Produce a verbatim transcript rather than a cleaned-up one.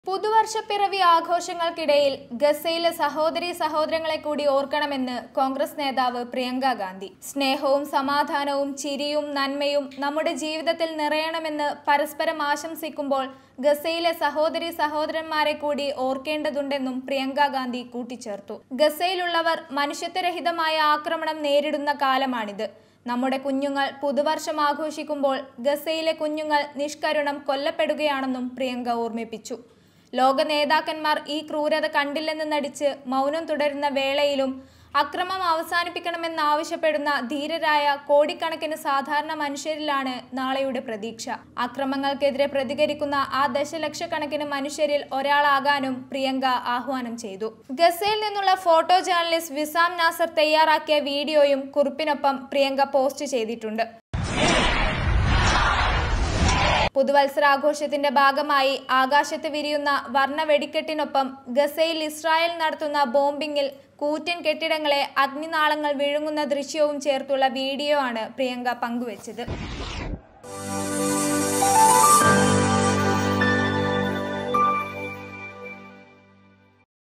പുതുവർഷപ്പിറവി ആഘോഷങ്ങൾക്കിടയിൽ ഗസയിലെ സഹോദരീ സഹോദരങ്ങളെ കൂടി ഓർക്കണമെന്ന് കോൺഗ്രസ് നേതാവ് പ്രിയങ്ക ഗാന്ധി. സ്നേഹവും സമാധാനവും ചിരിയും നന്മയും നമ്മുടെ ജീവിതത്തിൽ നിറയണമെന്ന് പരസ്പരം ആശംസിക്കുമ്പോൾ ഗസയിലെ സഹോദരീ സഹോദരന്മാരെ കൂടി ഓർക്കേണ്ടതുണ്ടെന്നും പ്രിയങ്ക ഗാന്ധി കൂട്ടിച്ചേർത്തു. ഗസയിലുള്ളവർ മനുഷ്യത്വരഹിതമായ ആക്രമണം നേരിടുന്ന കാലമാണിത്. നമ്മുടെ കുഞ്ഞുങ്ങൾ പുതുവർഷം ആഘോഷിക്കുമ്പോൾ ഗസയിലെ കുഞ്ഞുങ്ങൾ നിഷ്കരുണം കൊല്ലപ്പെടുകയാണെന്നും പ്രിയങ്ക ഓർമ്മിപ്പിച്ചു. ലോക നേതാക്കന്മാർ ഈ ക്രൂരത കണ്ടില്ലെന്ന് നടിച്ച് മൗനം തുടരുന്ന വേളയിലും അക്രമം അവസാനിപ്പിക്കണമെന്നാവശ്യപ്പെടുന്ന ധീരരായ കോടിക്കണക്കിന് സാധാരണ മനുഷ്യരിലാണ് നാളെയുടെ പ്രതീക്ഷ. അക്രമങ്ങൾക്കെതിരെ പ്രതികരിക്കുന്ന ആ ദശലക്ഷക്കണക്കിന് മനുഷ്യരിൽ ഒരാളാകാനും പ്രിയങ്ക ആഹ്വാനം ചെയ്തു. ഗസയിൽ നിന്നുള്ള ഫോട്ടോ ജേർണലിസ്റ്റ് വിസാം നാസർ തയ്യാറാക്കിയ വീഡിയോയും കുറിപ്പിനൊപ്പം പ്രിയങ്ക പോസ്റ്റ് ചെയ്തിട്ടുണ്ട്. പുതുവത്സരാഘോഷത്തിന്റെ ഭാഗമായി ആകാശത്ത് വിരിയുന്ന വർണ്ണ വെടിക്കെട്ടിനൊപ്പം ഗസയിൽ ഇസ്രായേൽ നടത്തുന്ന ബോംബിങ്ങിൽ കൂറ്റൻ കെട്ടിടങ്ങളെ അഗ്നിനാളങ്ങൾ വിഴുങ്ങുന്ന ദൃശ്യവും ചേർത്തുള്ള വീഡിയോ ആണ് പ്രിയങ്ക പങ്കുവച്ചത്.